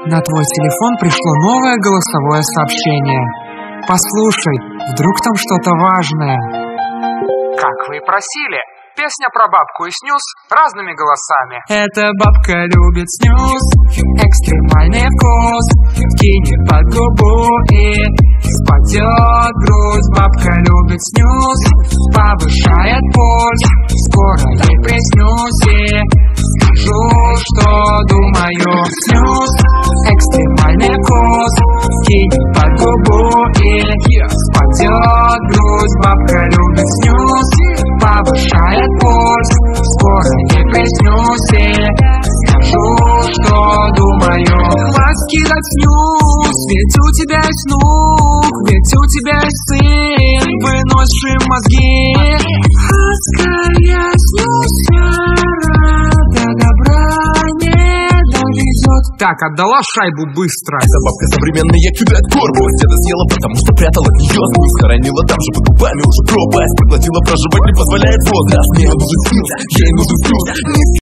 На твой телефон пришло новое голосовое сообщение. Послушай, вдруг там что-то важное. Как вы и просили, песня про бабку и снюс разными голосами. Эта бабка любит снюс, экстремальный вкус, кинет под губу и спадет грудь. Бабка любит снюс, повышает пульс, скоро ей приснюсь и скажу, что думаю. Снюс, экстремальный вкус, кинет под губу и спадет грудь. Бабка любит снюс, повышает пульс, скоро ей приснюсь и скажу, что думаю. Хватит кидать снюс, ведь у тебя есть внук, ведь у тебя есть сын, выносший мозги. Адская снюсяра до добра не доведет. Так, отдала шайбу быстро. Эта бабка современная кидает корпус. Деда съела, потому что прятала от нее снюс. Хоронила там же под губами уже пропасть. Проглотила, проживать не позволяет возраст. Мне нужен снюс, ей нужен снюс.